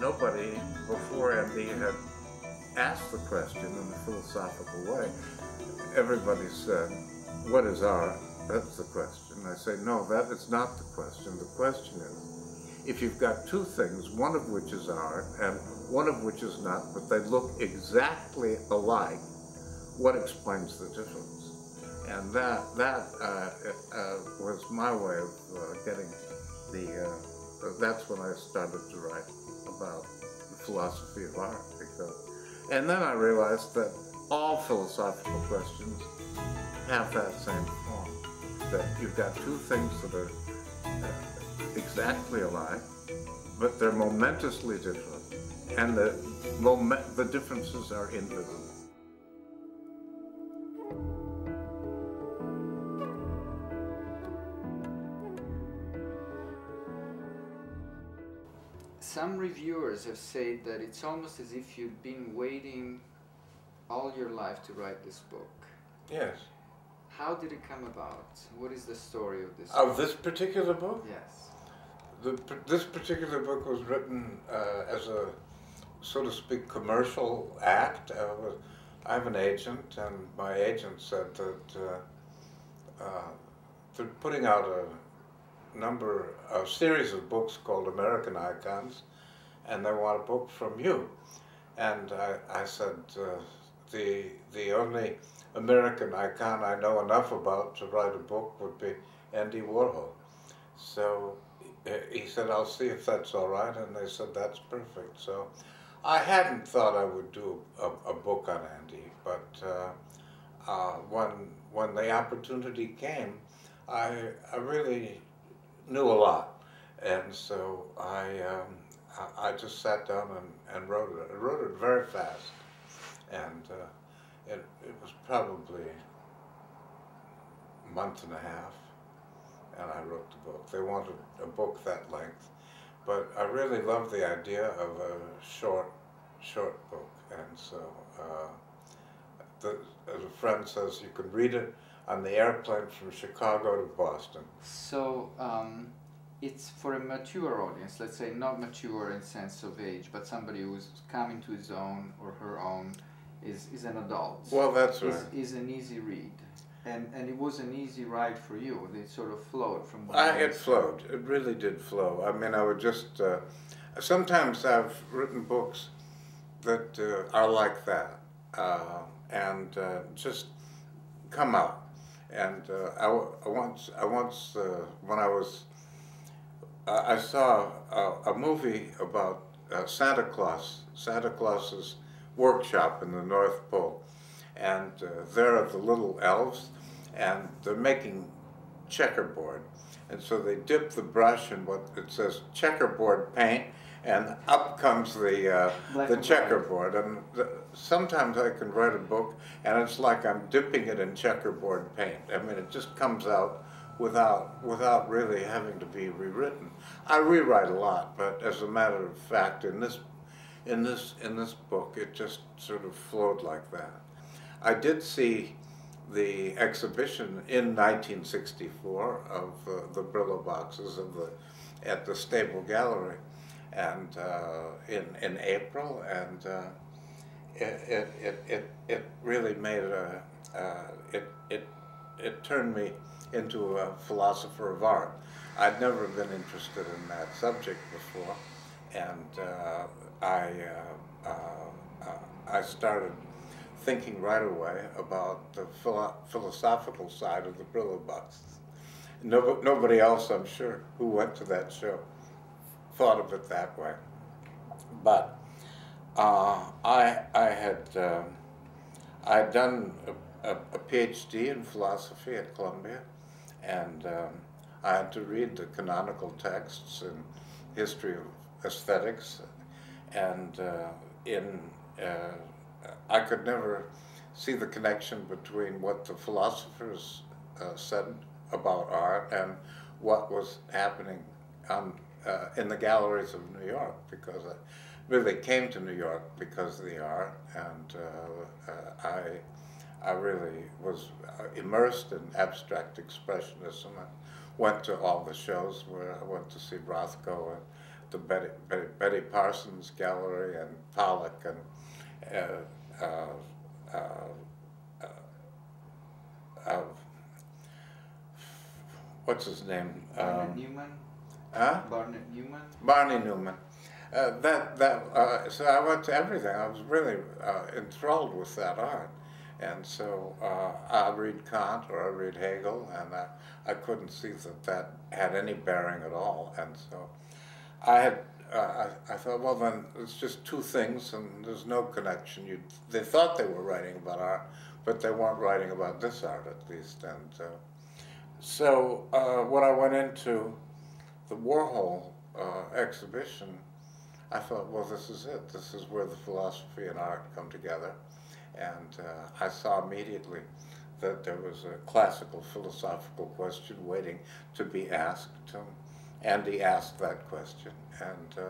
nobody before Andy had asked the question in a philosophical way. Everybody said, what is art? That's the question. I say, no, that is not the question. The question is, if you've got two things, one of which is art and one of which is not, but they look exactly alike, what explains the difference? And that was my way of getting the, that's when I started to write about the philosophy of art. And then I realized that all philosophical questions have that same form, that you've got two things that are exactly alike, but they're momentously different, and the differences are invisible. Some reviewers have said that it's almost as if you've been waiting all your life to write this book. Yes. How did it come about? What is the story of this Of book? this particular book? Yes. This particular book was written as a, so to speak, commercial act. I have an agent, and my agent said that they're putting out a series of books called American Icons, and they want a book from you. And I said, the only American icon I know enough about to write a book would be Andy Warhol. So he said, I'll see if that's all right, and they said, that's perfect. So I hadn't thought I would do a book on Andy, but when the opportunity came, I really knew a lot, and so I just sat down and wrote it. I wrote it very fast, and it was probably a month and a half, and I wrote the book. They wanted a book that length, but I really loved the idea of a short book, and so as a friend says, you can read it on the airplane from Chicago to Boston. So it's for a mature audience, let's say not mature in sense of age, but somebody who's coming to his own or her own, is an adult. Well, that's right. Is an easy read. And it was an easy ride for you. It sort of flowed from one It flowed. It really did flow. I mean, I would just, sometimes I've written books that are like that, and just come out. And I once when I saw a movie about Santa Claus's workshop in the North Pole, and there are the little elves, and they're making checkerboard, and so they dip the brush in what it says checkerboard paint, and up comes the checkerboard. And sometimes I can write a book, and it's like I'm dipping it in checkerboard paint. I mean, it just comes out without really having to be rewritten. I rewrite a lot, but as a matter of fact, in this book, it just sort of flowed like that. I did see the exhibition in 1964 of the Brillo Boxes at the Stable Gallery, and in April, and it really made it turned me into a philosopher of art. I'd never been interested in that subject before, and I started thinking right away about the philosophical side of the Brillo Box. Nobody else, I'm sure, who went to that show thought of it that way. But I had done a PhD in philosophy at Columbia, and I had to read the canonical texts in history of aesthetics, and I could never see the connection between what the philosophers said about art and what was happening in the galleries of New York, because I really came to New York because of the art, and I really was immersed in abstract expressionism. I went to all the shows where I went to see Rothko and the Betty Parsons Gallery and Pollock and what's his name? Barnett Newman. Huh? Barnett Newman. Barney Newman. So I went to everything. I was really enthralled with that art. And so I read Kant or I read Hegel, and I couldn't see that that had any bearing at all. And so I thought, well, then it's just two things, and there's no connection. They thought they were writing about art, but they weren't writing about this art, at least. And so when I went into the Warhol exhibition, I thought, well, this is it. This is where the philosophy and art come together. And I saw immediately that there was a classical philosophical question waiting to be asked. Andy asked that question, and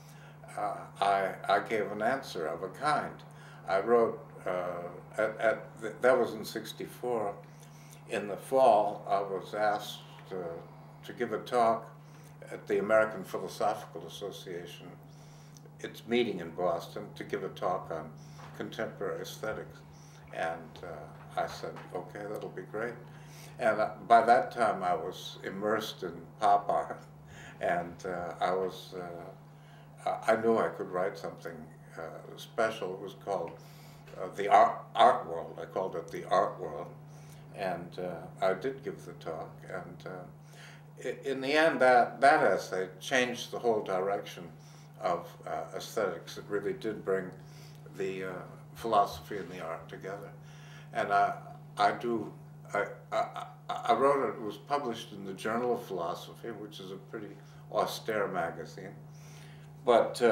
I gave an answer of a kind. I wrote, that was in '64. In the fall, I was asked to give a talk at the American Philosophical Association, its meeting in Boston, to give a talk on contemporary aesthetics. And I said, okay, that'll be great. And by that time I was immersed in pop art, and I knew I could write something special. It was called the art world. I called it the art world. And I did give the talk, and in the end that essay changed the whole direction of aesthetics. It really did bring the philosophy and the art together. And I wrote it. It was published in the Journal of Philosophy, which is a pretty austere magazine. But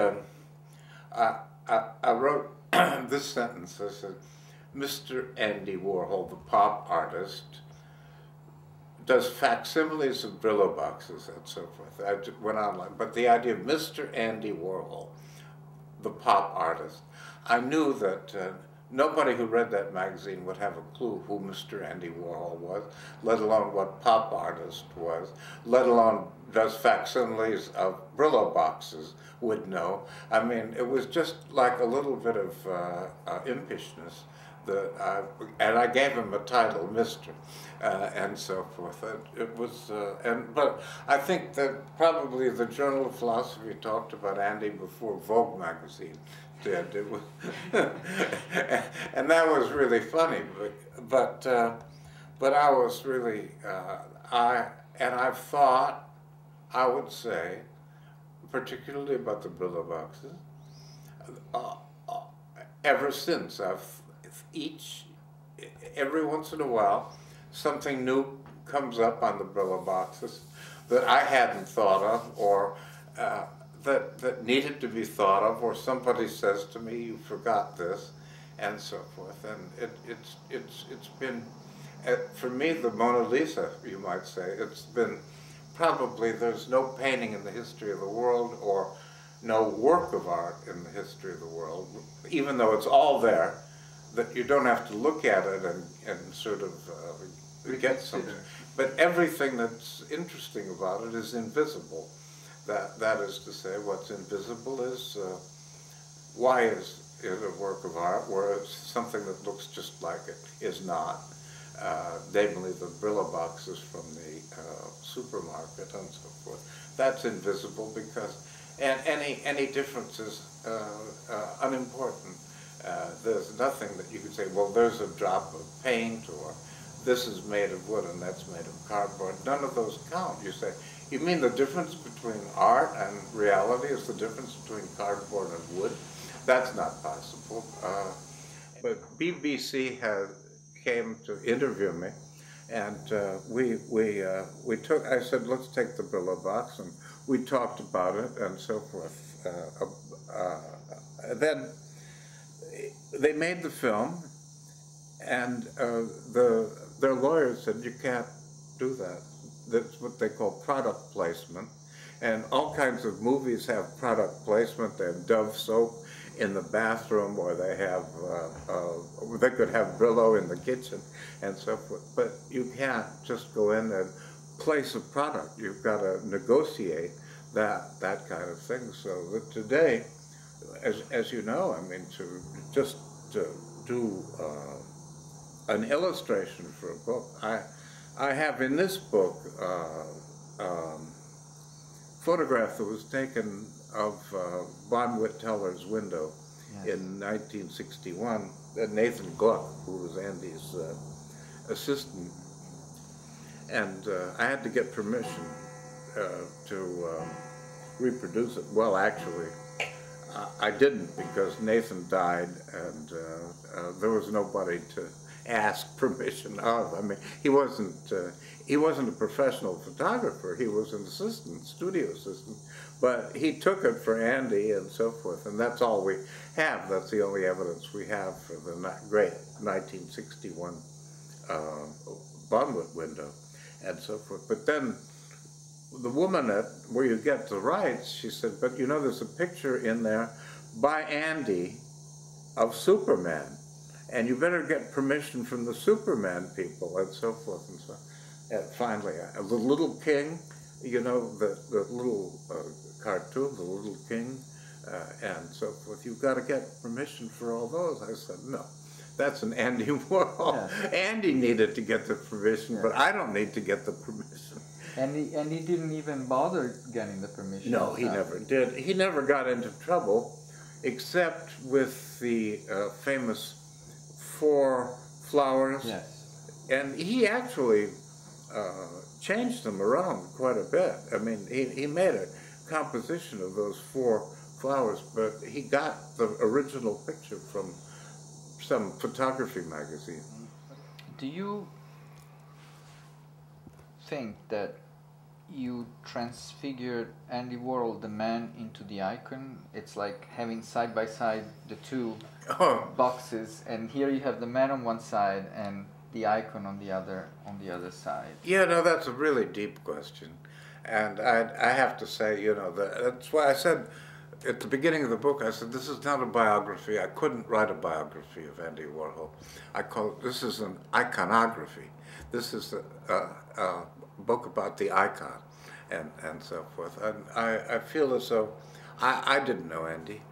I wrote this sentence. I said, Mr. Andy Warhol, the pop artist, does facsimiles of Brillo boxes and so forth. I went on, but the idea of Mr. Andy Warhol, the pop artist, I knew that nobody who read that magazine would have a clue who Mr. Andy Warhol was, let alone what pop artist was, let alone does facsimiles of Brillo boxes would know. I mean, it was just like a little bit of impishness. And I gave him a title, Mr., and so forth. It was, but I think that probably the Journal of Philosophy talked about Andy before Vogue magazine did. It was and that was really funny. But I was really, I've thought, I would say, particularly about the Brillo boxes, ever since. Every once in a while, something new comes up on the Brillo boxes that I hadn't thought of, or that needed to be thought of, or somebody says to me, "You forgot this," and so forth. And it's been, for me, the Mona Lisa, you might say. It's been probably, there's no painting in the history of the world, or no work of art in the history of the world, even though it's all there, that you don't have to look at it and sort of get something. But everything that's interesting about it is invisible. That is to say, what's invisible is why is it a work of art, whereas something that looks just like it is not. Namely the Brillo boxes from the supermarket and so forth. That's invisible because, and any difference is unimportant. There's nothing that you could say, well, there's a drop of paint, or this is made of wood and that's made of cardboard. None of those count. You say, you mean the difference between art and reality is the difference between cardboard and wood? That's not possible. But BBC came to interview me, and I said, let's take the Brillo box, and we talked about it and so forth. Then they made the film, and their lawyers said, you can't do that. That's what they call product placement. And all kinds of movies have product placement. They have Dove soap in the bathroom, or they have, they could have Brillo in the kitchen and so forth. But you can't just go in and place a product. You've got to negotiate that kind of thing. So that today, as you know, I mean, to do an illustration for a book, I have in this book photograph that was taken of Von Witteller's window in 1961. Nathan Gluck, who was Andy's assistant, and I had to get permission to reproduce it. Well, actually, I didn't, because Nathan died, and there was nobody to ask permission of. I mean, he wasn't a professional photographer. He was an assistant, studio assistant, but he took it for Andy and so forth, and that's all we have. That's the only evidence we have for the great 1961 Bonwit window and so forth. But then the woman where you get the rights, she said, but you know, there's a picture in there by Andy of Superman, and you better get permission from the Superman people, and so forth and so on. And finally, the Little King, you know, the little cartoon, the Little King, and so forth. You've got to get permission for all those. I said, no, that's an Andy Warhol. Yeah. Andy needed to get the permission, but I don't need to get the permission. And he didn't even bother getting the permission. No, he never did. He never got into trouble, except with the famous 4 flowers. Yes. And he actually changed them around quite a bit. I mean, he made a composition of those 4 flowers, but he got the original picture from some photography magazine. Do you think that you transfigured Andy Warhol, the man, into the icon? It's like having side by side the 2 boxes, and here you have the man on one side and the icon on the other side. Yeah, no, that's a really deep question, and I have to say, you know, that's why I said at the beginning of the book, I said, this is not a biography. I couldn't write a biography of Andy Warhol. I call it, this is an iconography. This is a book about the icon and so forth. And I feel as though I didn't know Andy.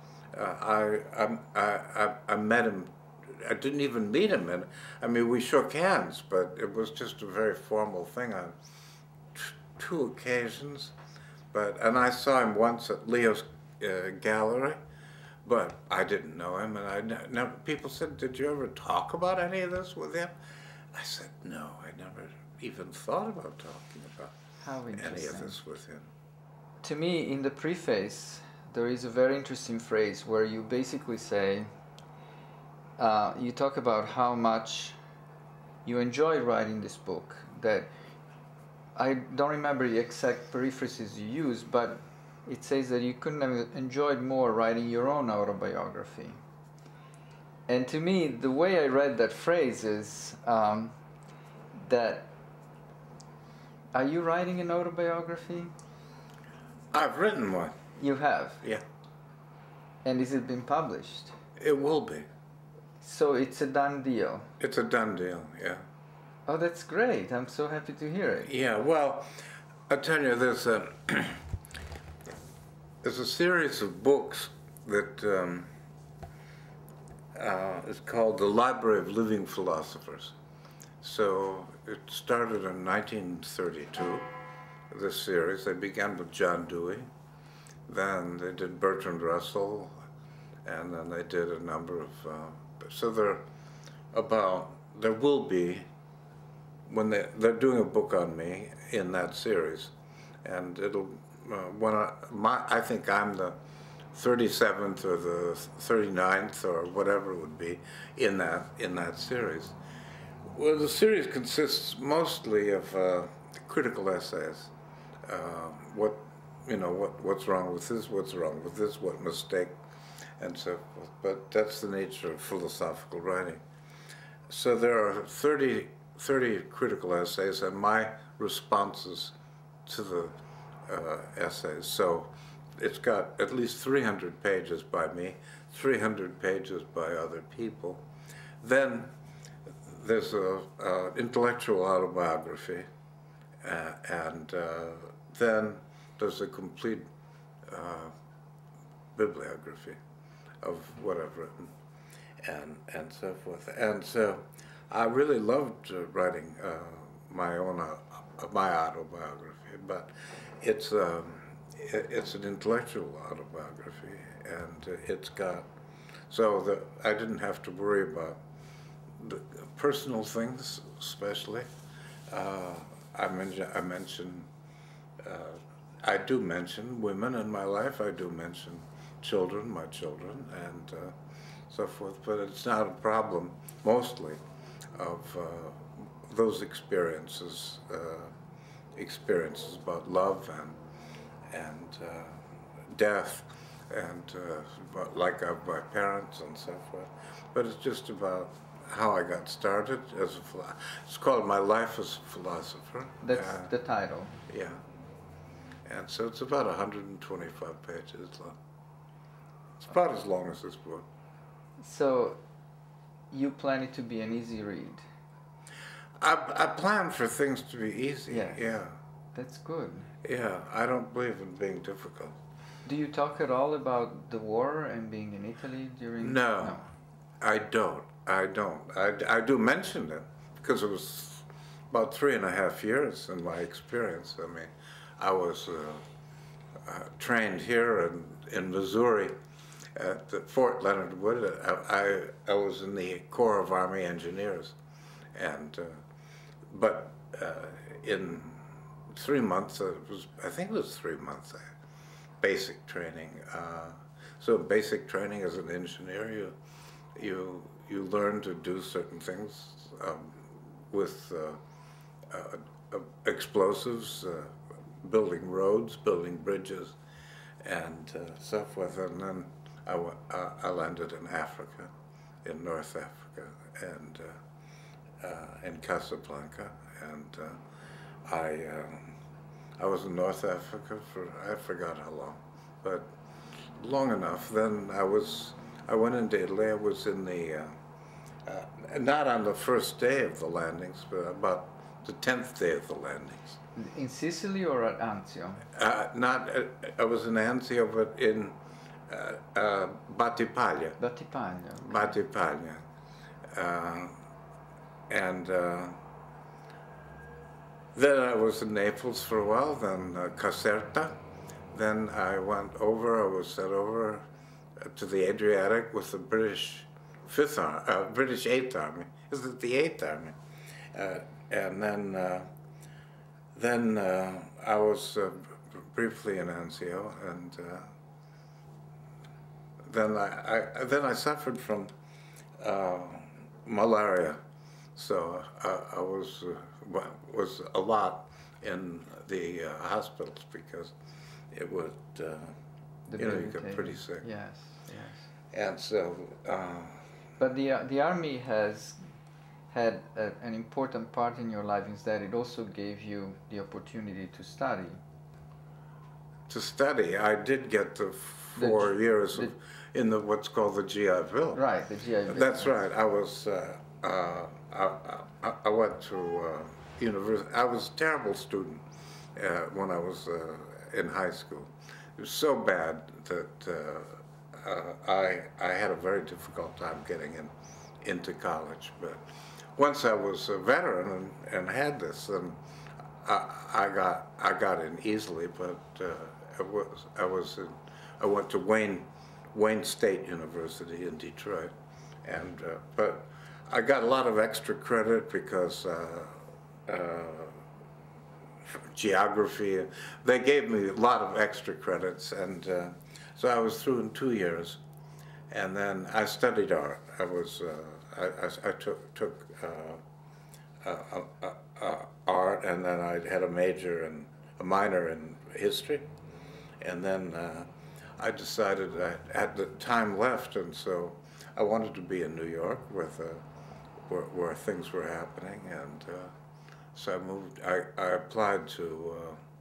I met him. I didn't even meet him, and I mean, we shook hands, but it was just a very formal thing on 2 occasions. And I saw him once at Leo's gallery, but I didn't know him, and people said, did you ever talk about any of this with him? I said, no, I never even thought about talking about any of this with him. To me, in the preface, there is a very interesting phrase where you basically say, you talk about how much you enjoy writing this book, that I don't remember the exact periphrases you use, but it says that you couldn't have enjoyed more writing your own autobiography. And to me, the way I read that phrase is that, are you writing an autobiography? I've written one. You have? Yeah. And is it been published? It will be. So it's a done deal? It's a done deal, yeah. Oh, that's great. I'm so happy to hear it. Yeah, well, I'll tell you, there's a series of books that is called The Library of Living Philosophers. So it started in 1932, this series. They began with John Dewey, then they did Bertrand Russell, and then they did a number of, so there will be, when they're doing a book on me in that series, and it'll, I think I'm the 37th or the 39th or whatever it would be in that series. Well, the series consists mostly of critical essays. What's wrong with this? What's wrong with this? What mistake? And so forth. But that's the nature of philosophical writing. So there are 30 critical essays and my responses to the essays. So it's got at least 300 pages by me, 300 pages by other people. Then there's an intellectual autobiography, and then does a complete bibliography of what I've written, and so forth. And so I really loved writing my own my autobiography, but it's an intellectual autobiography, and it's got so that I didn't have to worry about the personal things, especially. I mention I do mention women in my life. I do mention children, my children, and so forth. But it's not a problem mostly of those experiences, experiences about love and death, and like of my parents and so forth. But it's just about how I got started as a philosopher. It's called My Life as a Philosopher. That's the title. Yeah. And so it's about 125 pages long. It's about as long as this book. So you plan it to be an easy read? I plan for things to be easy. Yes. Yeah. That's good. Yeah, I don't believe in being difficult. Do you talk at all about the war and being in Italy during? No. I don't. I do mention it because it was about 3.5 years in my experience. I mean, I was trained here in Missouri at Fort Leonard Wood. I was in the Corps of Army Engineers, and but in 3 months, I think it was 3 months, basic training. So basic training as an engineer, you learn to do certain things with explosives, building roads, building bridges, and so forth. And then I landed in Africa, in North Africa, and in Casablanca, and I was in North Africa for I forgot how long, but long enough. Then I went into Italy. I was in the not on the first day of the landings, but about the 10th day of the landings. In Sicily or at Anzio? Not. I was in Anzio, but in Battipaglia. Battipaglia. Okay. Battipaglia, and then I was in Naples for a while. Then Caserta. Then I went over. I was sent over to the Adriatic with the British British 8th Army. Is it the 8th Army? And then I was briefly in Anzio, and then I suffered from malaria, so I was a lot in the hospitals because it would you get pretty sick. Yes, yes. And so. But the army has had an important part in your life is that it also gave you the opportunity to study. To study, I did get the 4 years in the what's called the GI Bill. Right, the GI Bill. That's right. I was I went to university. I was a terrible student when I was in high school. It was so bad that I had a very difficult time getting into college. But once I was a veteran and had this, then I got in easily. But I went to Wayne State University in Detroit, and but I got a lot of extra credit because geography. They gave me a lot of extra credits, and so I was through in 2 years, and then I studied art. I took art, and then I had a minor in history, and then I decided I had the time left, and so I wanted to be in New York where things were happening, and so I moved. I applied to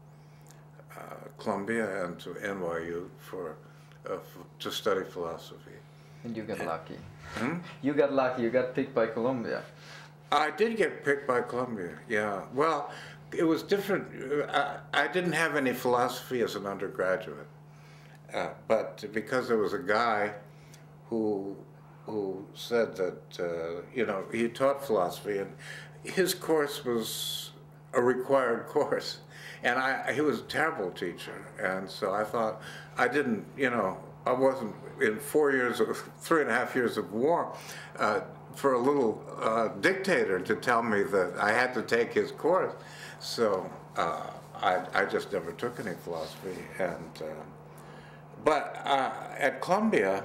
Columbia and to NYU to study philosophy. And you got lucky. Hmm? You got lucky. You got picked by Columbia. I did get picked by Columbia. Yeah. Well, it was different. I didn't have any philosophy as an undergraduate, but because there was a guy who said that you know, he taught philosophy, and his course was a required course, and he was a terrible teacher, and so I thought, I didn't, you know, I wasn't in 4 years of 3.5 years of war. For a little dictator to tell me that I had to take his course. So I just never took any philosophy. And but at Columbia,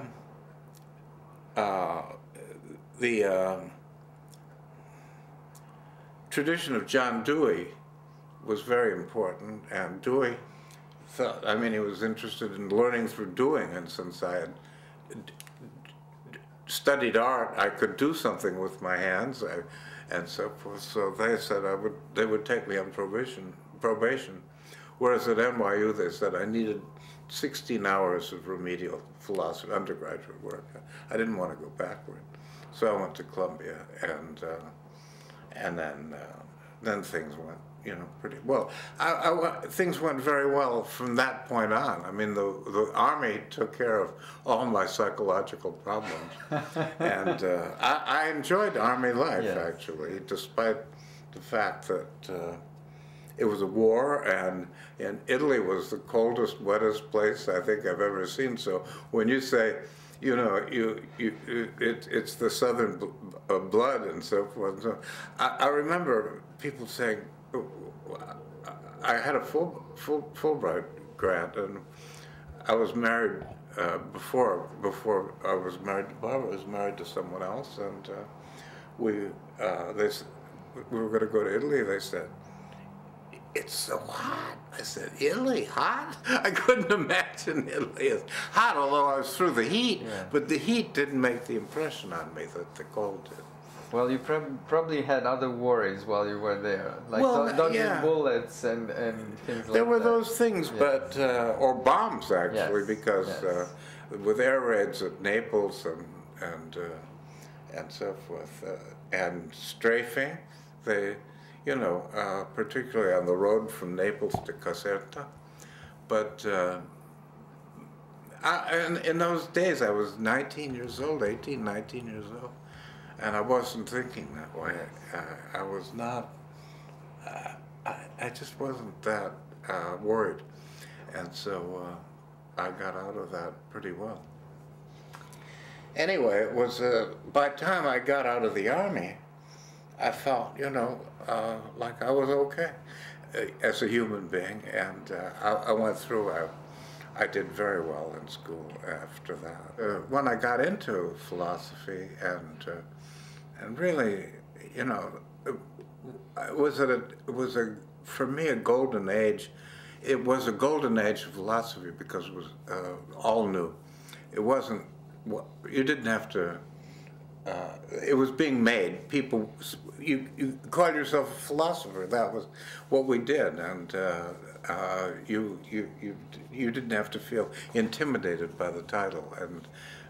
the tradition of John Dewey was very important, and Dewey thought, I mean, he was interested in learning through doing, and since I had studied art, I could do something with my hands, and so forth. So they said they would take me on probation. Whereas at NYU, they said I needed 16 hours of remedial philosophy, undergraduate work. I didn't want to go backward, so I went to Columbia, and then things went, you know, pretty well. Things went very well from that point on. I mean, the Army took care of all my psychological problems, and I enjoyed Army life, yes, actually, despite the fact that it was a war, and Italy was the coldest, wettest place I think I've ever seen. So when you say, you know, it's the southern blood and so forth. So I remember people saying, I had a Fulbright grant, and I was married before I was married to Barbara. I was married to someone else, and we were going to go to Italy. They said, "It's so hot." I said, "Italy, hot?" I couldn't imagine Italy as hot, although I was through the heat. Yeah. But the heat didn't make the impression on me that the cold did. Well, you probably had other worries while you were there, like dodging, yeah, bullets and things like that. There were those things, yeah, but or bombs actually, yes, because yes, with air raids at Naples and so forth, and strafing, they, you know, particularly on the road from Naples to Caserta. But in those days, I was 19 years old, 18, 19 years old. And I wasn't thinking that way. I was not, I just wasn't that worried. And so I got out of that pretty well. Anyway, it was, by the time I got out of the Army, I felt, you know, like I was okay as a human being. And I went through, I did very well in school after that. When I got into philosophy and really, you know, it was for me a golden age. It was a golden age of philosophy because it was all new. It wasn't, you didn't have to, it was being made. People, you called yourself a philosopher. That was what we did, and you didn't have to feel intimidated by the title. And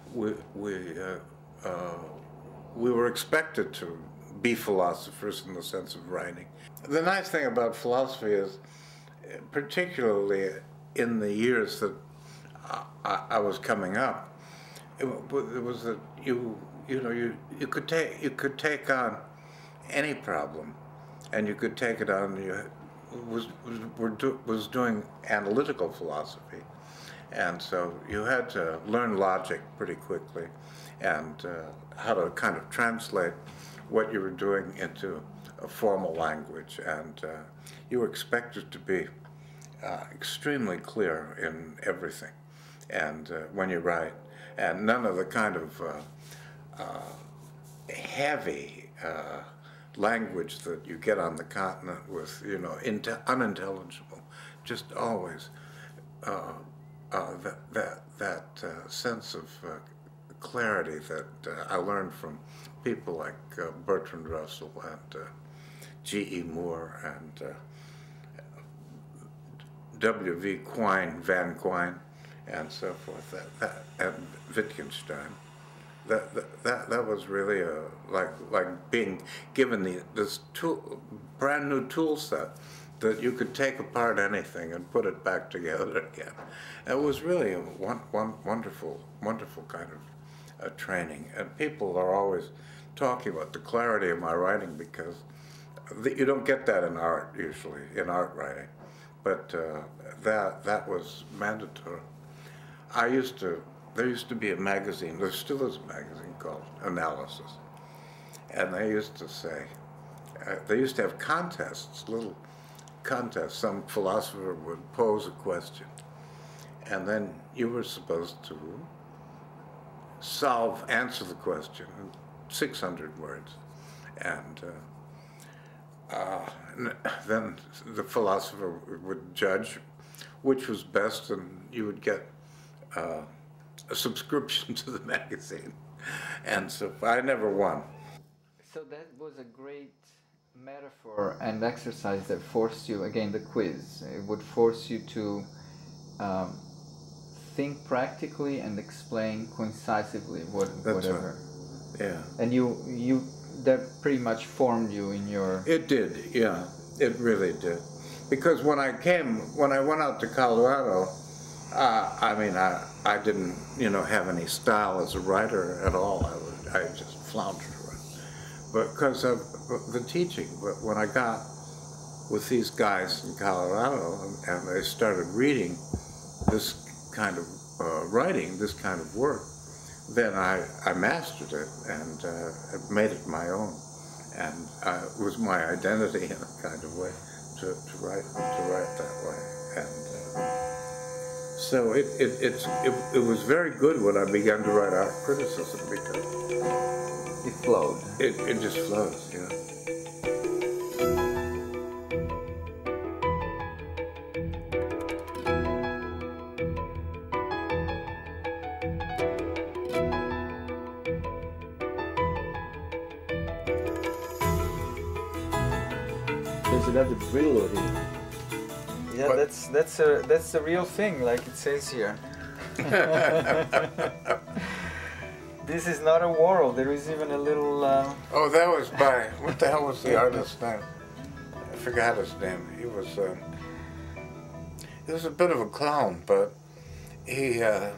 we were expected to be philosophers in the sense of writing. The nice thing about philosophy is, particularly in the years that I was coming up, it was that you could take on any problem, and you could take it on. You was doing analytical philosophy, and so you had to learn logic pretty quickly, and how to kind of translate what you were doing into a formal language, and you were expected to be extremely clear in everything, and when you write, and none of the kind of heavy language that you get on the continent with, you know, unintelligible, just always that sense of clarity that I learned from people like Bertrand Russell and G.E. Moore and W.V. Van Quine, and so forth. And Wittgenstein. That was really like being given this brand new tool set that you could take apart anything and put it back together again. It was really a wonderful kind of training. And people are always talking about the clarity of my writing, because you don't get that in art usually, in art writing. But that was mandatory. There used to be a magazine, there still is a magazine called Analysis. And they used to say, they used to have contests, little contests. Some philosopher would pose a question, and then you were supposed to answer the question in 600 words. And then the philosopher would judge which was best, and you would get a subscription to the magazine. And so I never won. So that was a great metaphor and exercise that forced you, again, the quiz. It would force you to think practically and explain concisely whatever. Right. Yeah. And you that pretty much formed you in your... It did, yeah. It really did. Because when I went out to Colorado, I mean, I didn't, have any style as a writer at all. I just floundered around. But because of the teaching, but when I got with these guys in Colorado and they started reading this kind of writing, this kind of work, then I mastered it and made it my own, and it was my identity in a kind of way to write that way. And so it was very good when I began to write art criticism, because it flowed. It just flows, There's another Brillo here. Yeah, But that's the real thing, like it says here. This is not a world. There is even a little. Oh, that was by, what the hell was the artist's name? I forgot his name. He was a bit of a clown, but he.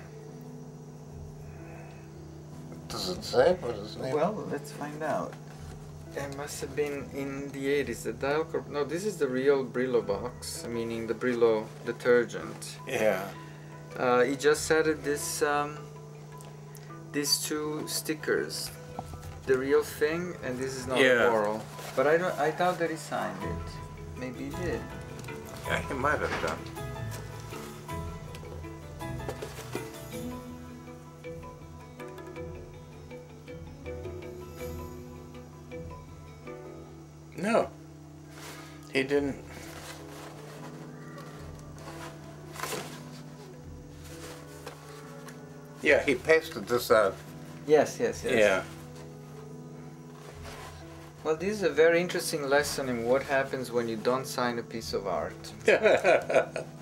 Does it say what his name? Well, let's find out. It must have been in the 80s. The dial corp. No, this is the real Brillo Box, meaning the Brillo detergent. Yeah. He just added this. These two stickers, the real thing, and this is not a moral. But I doubt that he signed it. Maybe he did. Yeah, he might have done. No, he didn't. Yeah, he pasted this out. Yes. Yeah. Well, this is a very interesting lesson in what happens when you don't sign a piece of art.